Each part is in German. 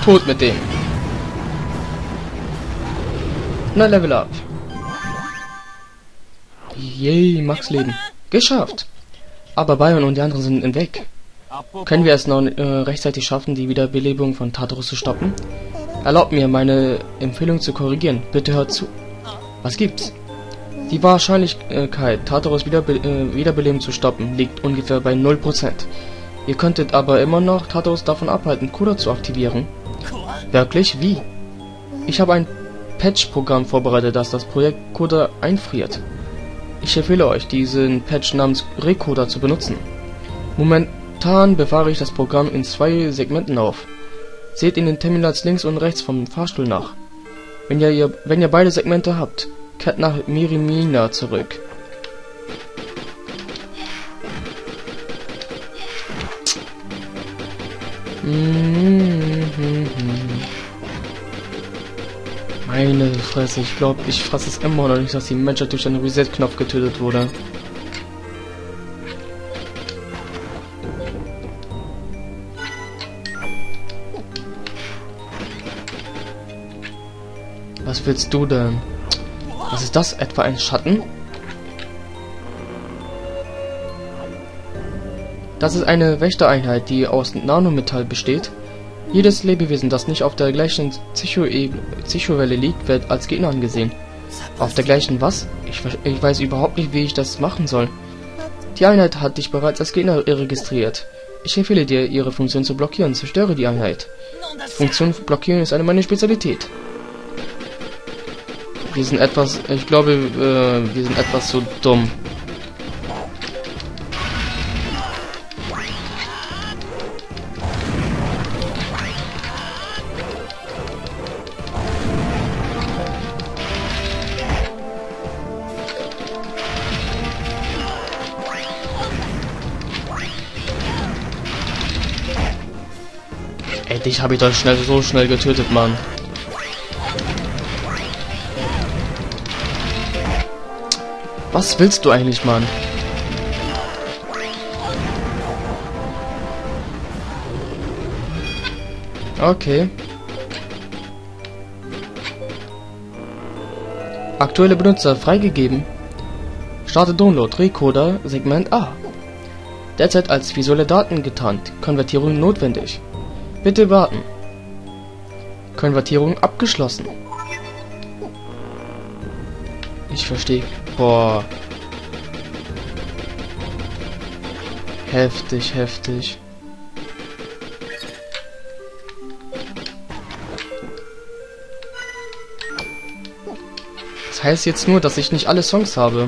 Tot mit dem. Na, Level up. Yay, Max Leben. Geschafft. Aber Bion und die anderen sind weg. Können wir es noch rechtzeitig schaffen, die Wiederbelebung von Tartarus zu stoppen? Erlaubt mir, meine Empfehlung zu korrigieren. Bitte hört zu. Was gibt's? Die Wahrscheinlichkeit, Tartarus Wiederbeleben zu stoppen, liegt ungefähr bei 0%. Ihr könntet aber immer noch Tartarus davon abhalten, Coda zu aktivieren. Wirklich? Wie? Ich habe ein Patch-Programm vorbereitet, das das Projekt Coda einfriert. Ich empfehle euch, diesen Patch namens Recoder zu benutzen. Momentan befahre ich das Programm in 2 Segmenten auf. Seht in den Terminals links und rechts vom Fahrstuhl nach. Wenn ihr beide Segmente habt, kehrt nach Mirimina zurück. Meine Fresse, ich glaube, ich fasse es immer noch nicht, dass die Menschheit durch einen Reset-Knopf getötet wurde. Was willst du denn? Was ist das? Etwa ein Schatten? Das ist eine Wächtereinheit, die aus Nanometall besteht. Jedes Lebewesen, das nicht auf der gleichen Psychowelle liegt, wird als Gegner angesehen. Auf der gleichen was? Ich weiß überhaupt nicht, wie ich das machen soll. Die Einheit hat dich bereits als Gegner registriert. Ich empfehle dir, ihre Funktion zu blockieren. Zerstöre die Einheit. Die Funktion blockieren ist meine Spezialität. Wir sind etwas... Ich glaube, wir sind etwas zu dumm. Ey, dich habe ich doch so schnell getötet, Mann. Was willst du eigentlich, Mann? Okay. Aktuelle Benutzer freigegeben. Starte Download Recoder Segment A. Derzeit als visuelle Daten getarnt. Konvertierung notwendig. Bitte warten. Konvertierung abgeschlossen. Ich verstehe. Boah. Heftig, heftig. Das heißt jetzt nur, dass ich nicht alle Songs habe.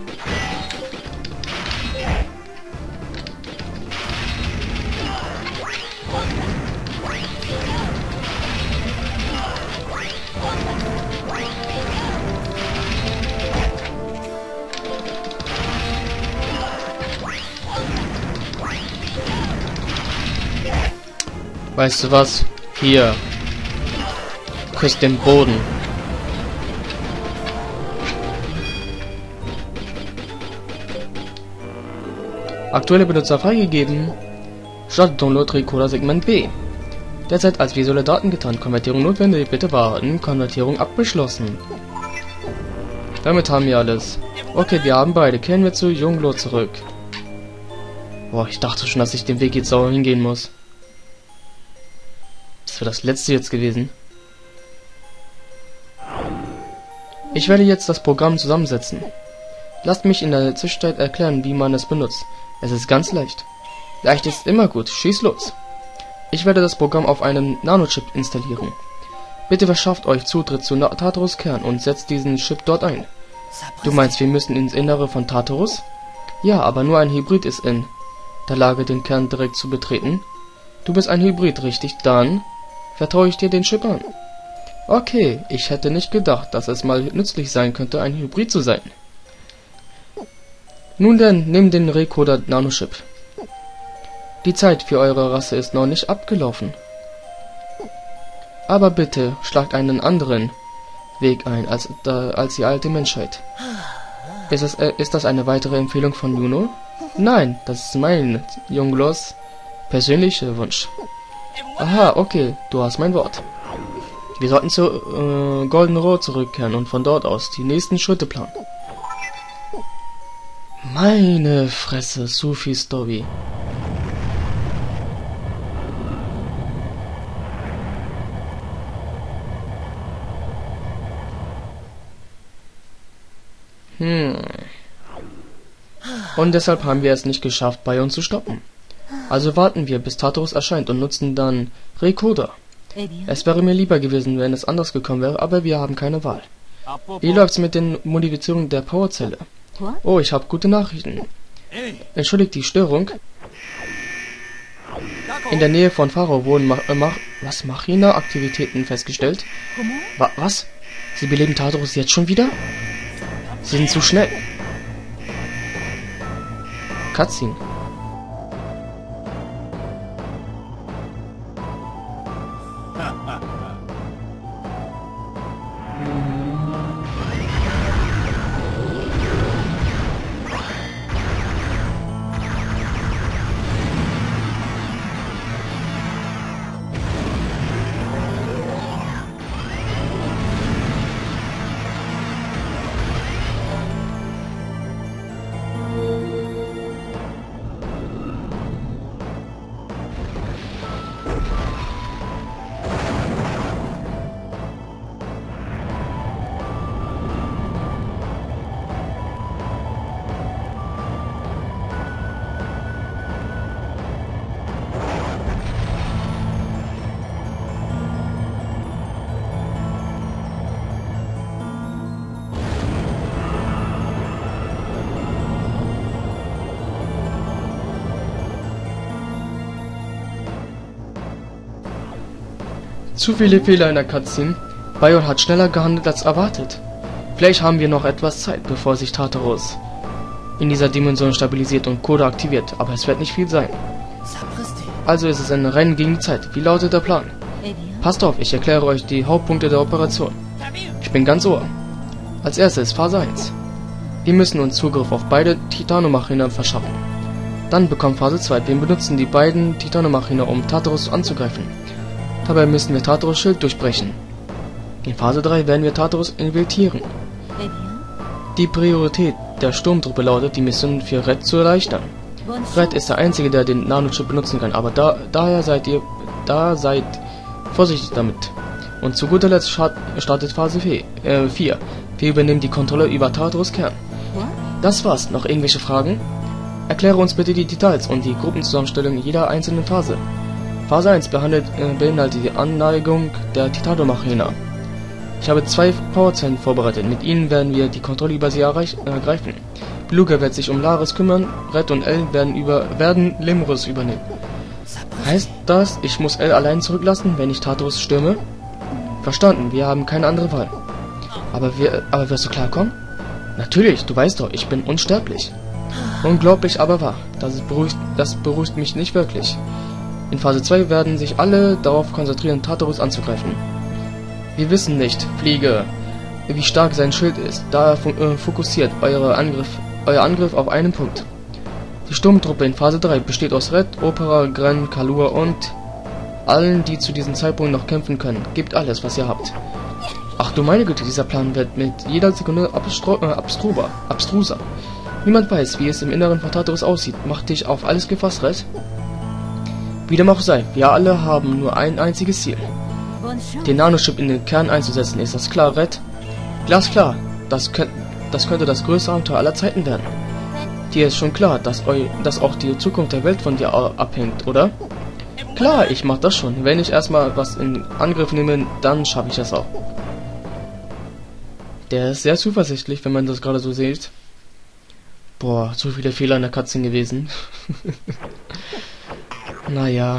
Weißt du was? Hier. Küsst den Boden. Aktuelle Benutzer freigegeben. Start Download Recoder Segment B. Derzeit als visuelle Daten getarnt. Konvertierung notwendig. Bitte warten. Konvertierung abgeschlossen. Damit haben wir alles. Okay, wir haben beide. Kehren wir zu Junglo zurück. Boah, ich dachte schon, dass ich den Weg jetzt sauber hingehen muss. Das wäre das letzte jetzt gewesen. Ich werde jetzt das Programm zusammensetzen. Lasst mich in der Zwischenzeit erklären, wie man es benutzt. Es ist ganz leicht. Leicht ist immer gut. Schieß los. Ich werde das Programm auf einem Nanochip installieren. Bitte verschafft euch Zutritt zu Tartarus Kern und setzt diesen Chip dort ein. Du meinst, wir müssen ins Innere von Tartarus? Ja, aber nur ein Hybrid ist in der Lage, den Kern direkt zu betreten. Du bist ein Hybrid, richtig? Dann vertraue ich dir den Chip an. Okay, ich hätte nicht gedacht, dass es mal nützlich sein könnte, ein Hybrid zu sein. Nun denn, nimm den Recoder Nanochip. Die Zeit für eure Rasse ist noch nicht abgelaufen. Aber bitte, schlagt einen anderen Weg ein als die alte Menschheit. Ist das eine weitere Empfehlung von Juno? Nein, das ist mein Junglos persönlicher Wunsch. Aha, okay, du hast mein Wort. Wir sollten zur Golden Road zurückkehren und von dort aus die nächsten Schritte planen. Meine Fresse, so viel Story. Und deshalb haben wir es nicht geschafft, Bion zu stoppen. Also warten wir, bis Tartarus erscheint und nutzen dann Recoder. Es wäre mir lieber gewesen, wenn es anders gekommen wäre, aber wir haben keine Wahl. Wie läuft's mit den Modifizierungen der Powerzelle? Oh, ich habe gute Nachrichten. Entschuldigt die Störung. In der Nähe von Pharao wurden Machina-Aktivitäten festgestellt. Was? Sie beleben Tartarus jetzt schon wieder? Sie sind zu schnell. Cutscene. Zu viele Fehler in der Cutscene. Bion hat schneller gehandelt als erwartet. Vielleicht haben wir noch etwas Zeit, bevor sich Tartarus in dieser Dimension stabilisiert und Coda aktiviert, aber es wird nicht viel sein. Also ist es ein Rennen gegen die Zeit. Wie lautet der Plan? Passt auf, ich erkläre euch die Hauptpunkte der Operation. Ich bin ganz ohr. Als erstes Phase 1. Wir müssen uns Zugriff auf beide Titanomachina verschaffen. Dann bekommt Phase 2. Wir benutzen die beiden Titanomachina, um Tartarus anzugreifen. Dabei müssen wir Tartarus Schild durchbrechen. In Phase 3 werden wir Tartarus infiltrieren. Die Priorität der Sturmtruppe lautet, die Mission für Red zu erleichtern. Red ist der Einzige, der den Nanochip benutzen kann, aber daher seid vorsichtig damit. Und zu guter Letzt startet Phase 4. Wir übernehmen die Kontrolle über Tartarus Kern. Das war's. Noch irgendwelche Fragen? Erkläre uns bitte die Details und die Gruppenzusammenstellung jeder einzelnen Phase. Phase 1 beinhaltet die Anneigung der Titanomachina. Ich habe 2 Powerzellen vorbereitet. Mit ihnen werden wir die Kontrolle über sie ergreifen. Beluga wird sich um Laris kümmern. Red und L werden Limurus übernehmen. Heißt das, ich muss L allein zurücklassen, wenn ich Tartarus stürme? Verstanden, wir haben keine andere Wahl. Aber wirst du klarkommen? Natürlich, du weißt doch, ich bin unsterblich. Unglaublich, aber wahr. Das beruhigt mich nicht wirklich. In Phase 2 werden sich alle darauf konzentrieren, Tartarus anzugreifen. Wir wissen nicht, Fliege, wie stark sein Schild ist, da er fokussiert euer Angriff auf einen Punkt. Die Sturmtruppe in Phase 3 besteht aus Red, Opera, Gren, Kalua und allen, die zu diesem Zeitpunkt noch kämpfen können. Gebt alles, was ihr habt. Ach du meine Güte, dieser Plan wird mit jeder Sekunde abstruser. Niemand weiß, wie es im Inneren von Tartarus aussieht. Mach dich auf alles gefasst, Red? Wie dem auch sei, wir alle haben nur ein einziges Ziel. Den Nanochip in den Kern einzusetzen, ist das klar, Red? Glasklar, das könnte das größte Abenteuer aller Zeiten werden. Dir ist schon klar, dass auch die Zukunft der Welt von dir abhängt, oder? Klar, ich mach das schon. Wenn ich erstmal was in Angriff nehme, dann schaffe ich das auch. Der ist sehr zuversichtlich, wenn man das gerade so sieht. Boah, so viele Fehler in der Cutscene gewesen. Naja.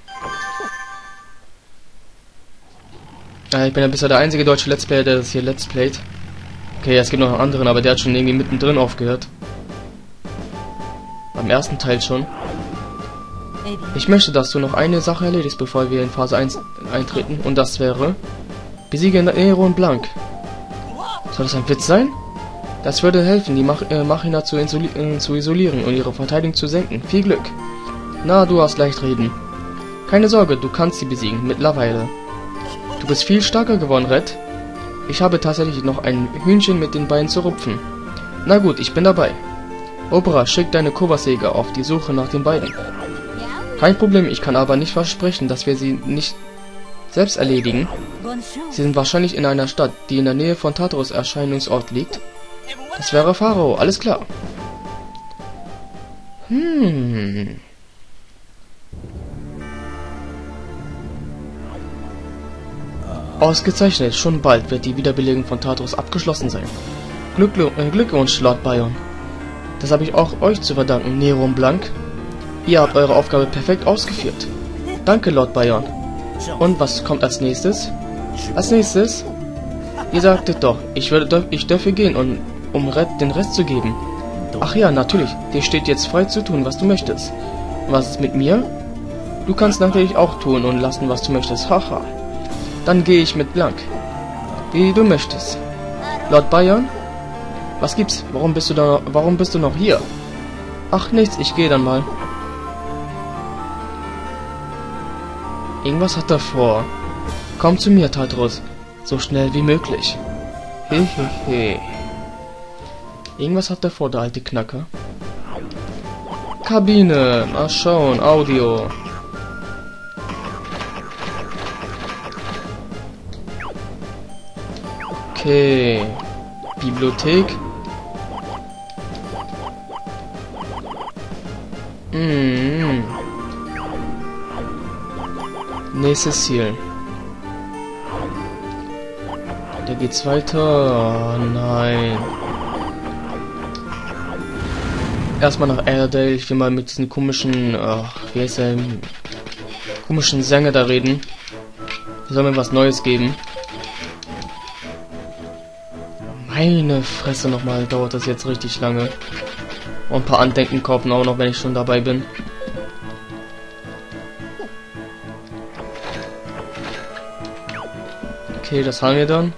Ich bin ja bisher der einzige deutsche Let's Player, der das hier Let's Playt. Okay, es gibt noch einen anderen, aber der hat schon irgendwie mittendrin aufgehört. Beim ersten Teil schon. Ich möchte, dass du noch eine Sache erledigst, bevor wir in Phase 1 eintreten. Und das wäre... Besiege Nero und Blanc. Soll das ein Witz sein? Das würde helfen, die Machina zu isolieren und ihre Verteidigung zu senken. Viel Glück. Na, du hast leicht reden. Keine Sorge, du kannst sie besiegen, mittlerweile. Du bist viel stärker geworden, Red. Ich habe tatsächlich noch ein Hühnchen mit den Beinen zu rupfen. Na gut, ich bin dabei. Opera, schick deine Kovasäge auf die Suche nach den beiden. Kein Problem, ich kann aber nicht versprechen, dass wir sie nicht selbst erledigen. Sie sind wahrscheinlich in einer Stadt, die in der Nähe von Tartarus Erscheinungsort liegt. Das wäre Pharao, alles klar. Ausgezeichnet, schon bald wird die Wiederbelebung von Tartarus abgeschlossen sein. Glückwunsch, Lord Bion. Das habe ich auch euch zu verdanken, Nero und Blanc. Ihr habt eure Aufgabe perfekt ausgeführt. Danke, Lord Bion. Und was kommt als nächstes? Als nächstes? Ihr sagtet doch, ich dürfe gehen, um den Rest zu geben. Ach ja, natürlich. Dir steht jetzt frei zu tun, was du möchtest. Und was ist mit mir? Du kannst natürlich auch tun und lassen, was du möchtest. Haha. Dann gehe ich mit Blanc. Wie du möchtest. Lord Bion? Was gibt's? Warum bist du noch hier? Ach, nichts. Ich gehe dann mal. Irgendwas hat er vor. Komm zu mir, Tartarus. So schnell wie möglich. Hehehe. Irgendwas hat er vor, der alte Knacker. Kabine. Mal schauen. Audio. Okay. Bibliothek. Nächstes Ziel. Da geht's weiter. Oh, nein. Erstmal nach Airedale. Ich will mal mit diesen komischen, wie heißt der, komischen Sänger da reden. Die soll mir was Neues geben. Meine Fresse nochmal, dauert das jetzt richtig lange. Und ein paar Andenken kaufen auch noch, wenn ich schon dabei bin. Okay, das haben wir dann.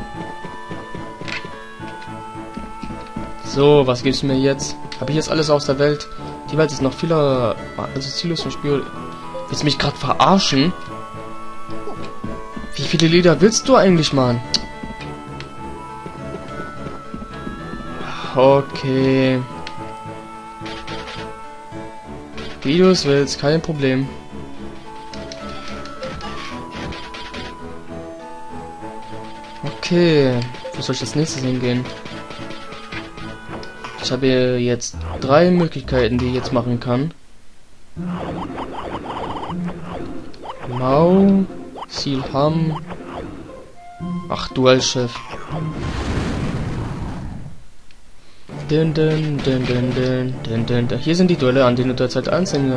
So, was gibt's mir jetzt? Habe ich jetzt alles aus der Welt? Die Welt ist noch vieler... Also ziellos und Spiel... Willst du mich gerade verarschen? Wie viele Lieder willst du eigentlich, Mann? Okay. Wie du es willst, kein Problem. Okay. Wo soll ich als nächstes hingehen? Ich habe jetzt 3 Möglichkeiten, die ich jetzt machen kann. Mau, Silham. Ach, Duellchef. Hier sind die Duelle, an denen du derzeit einzeln.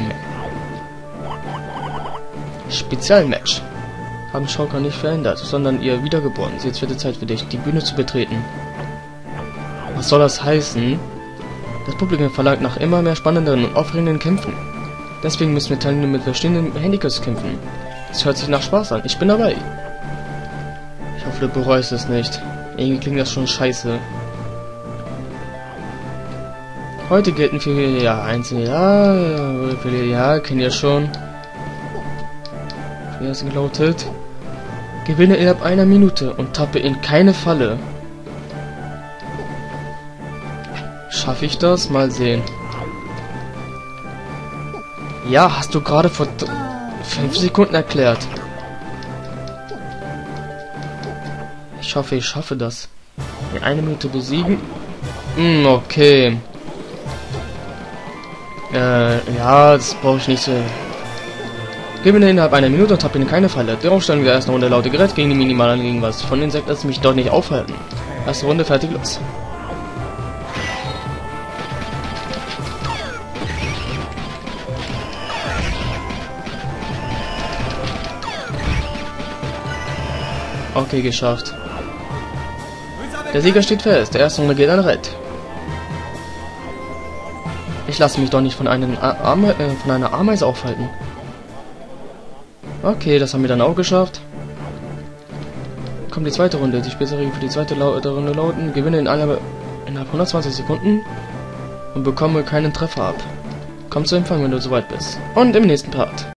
Spezialmatch. Haben Shao Kahn nicht verändert, sondern ihr wiedergeboren. Jetzt wird es Zeit für dich, die Bühne zu betreten. Was soll das heißen? Das Publikum verlangt nach immer mehr spannenderen und aufregenden Kämpfen. Deswegen müssen wir Teilnehmer mit verschiedenen Handicaps kämpfen. Das hört sich nach Spaß an. Ich bin dabei. Ich hoffe, du bereust es nicht. Irgendwie klingt das schon scheiße. Heute gelten für einzelne kennt ihr schon. Wie es gelautet? Gewinne innerhalb einer Minute und tappe in keine Falle. Schaffe ich das? Mal sehen. Ja, hast du gerade vor 5 Sekunden erklärt. Ich hoffe, ich schaffe das. In einer Minute besiegen. Okay. Ja, das brauche ich nicht so. Gewinne innerhalb einer Minute und tappe in keine Falle. Darauf stellen wir erst eine Runde laute Gerät gegen die Minimalen gegen was. Von den Insekten lässt mich dort nicht aufhalten. Erste Runde, fertig, los. Okay, geschafft. Der Sieger steht fest. Der erste Runde geht an Red. Ich lasse mich doch nicht von einer Ameise aufhalten. Okay, das haben wir dann auch geschafft. Kommt die zweite Runde. Die Spielregeln für die zweite Runde lauten: Gewinne innerhalb 120 Sekunden und bekomme keinen Treffer ab. Komm zu Empfang, wenn du soweit bist. Und im nächsten Part.